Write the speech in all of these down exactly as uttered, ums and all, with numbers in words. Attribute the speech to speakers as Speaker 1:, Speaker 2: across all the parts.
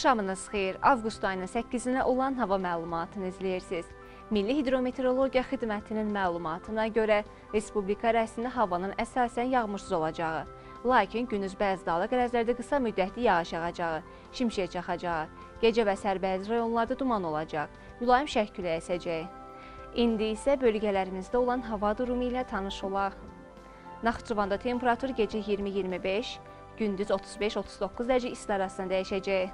Speaker 1: Axşamınız xeyir. Avqust ayının səkkizinə olan hava məlumatını izləyirsiniz. Milli Hidrometeorologiya Xidmətinin məlumatına görə Respublika ərazisində havanın əsasən yağmursuz olacağı, lakin gündüz bəzi dağlıq ərazilərdə qısa müddətli yağış yağacağı, şimşək çaxacağı, gecə və səhər bəzi rayonlarda duman olacaq, mülayim şərq küləyi əsəcək. İndi isə bölgələrimizdə olan hava durumu ilə tanış olaq. Naxçıvanda temperatur gecə iyirmi iyirmi beş, gündüz otuz beş otuz doqquz dərəcə isti arasında dəyişəcək.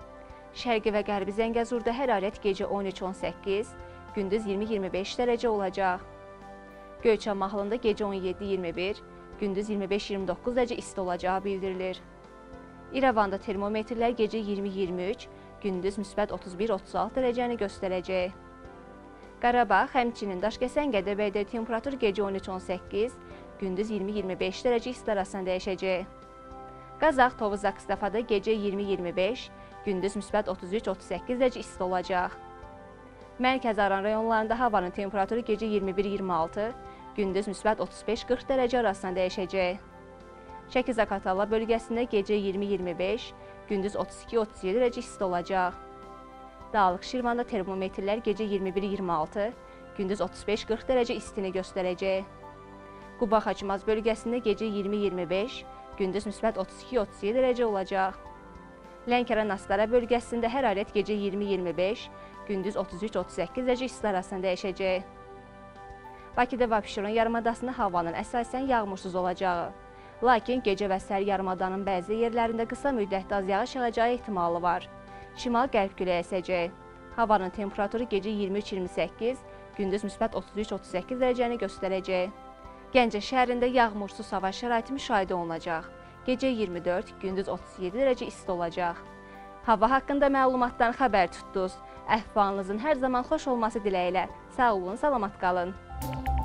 Speaker 1: Şərqi və qərbi Zəngəzurda hərarət gecə on üç on səkkiz, gündüz iyirmi iyirmi beş dərəcə olacaq. Göyçay mahalında gecə on yeddi iyirmi bir, gündüz iyirmi beş iyirmi doqquz dərəcə isti olacağı bildirilir. İrəvanda termometrlər gecə iyirmi iyirmi üç, gündüz müsbət otuz bir otuz altı dərəcəni göstərəcək. Qarabağ, həmçinin Daşkəsən, Gədəbəydə temperatur gecə on üç on səkkiz, gündüz iyirmi iyirmi beş dərəcə isti arasında dəyişəcək. Qazax, Tovuz, Akstafada gecə iyirmi iyirmi beş, gündüz müsbət otuz üç otuz səkkiz dərəcə isti olacaq. Mərkəzi Aran rayonlarında havanın temperaturu gecə iyirmi bir iyirmi altı, gündüz müsbət otuz beş qırx dərəcə arasında dəyişəcək. Şəki-Zaqatala bölgəsində gecə iyirmi iyirmi beş, gündüz otuz iki otuz yeddi dərəcə isti olacaq. Dağlıq Şirvanda termometrlər gecə iyirmi bir iyirmi altı, gündüz otuz beş qırx dərəcə istini göstərəcək. Quba Xaçmaz bölgəsində gecə iyirmi iyirmi beş, gündüz müsbət otuz iki otuz yeddi dərəcə olacaq. Lənkəran-Astara bölgəsində hərarət gecə iyirmi iyirmi beş, gündüz otuz üç otuz səkkiz dərəcə isti arasında dəyişəcək. Bakıda və Abşeron yarımadasında havanın əsasən yağmursuz olacağı, lakin gecə və səhər yarımadanın bəzi yerlərində qısa müddətli az yağış yağacağı ehtimalı var. Şimal-qərb küləyi əsəcək. Havanın temperaturu gecə iyirmi üç iyirmi səkkiz, gündüz müsbət otuz üç otuz səkkiz dərəcəni göstərəcək. Gəncə şəhərində yağmursuz hava şəraiti müşahidə olunacaq. Gecə iyirmi dörd, gündüz otuz yeddi dərəcə isti olacaq. Hava haqqında məlumatdan xəbər tutdunuz. Əhvalınızın hər zaman xoş olması diləyilə. Sağ olun, salamat qalın.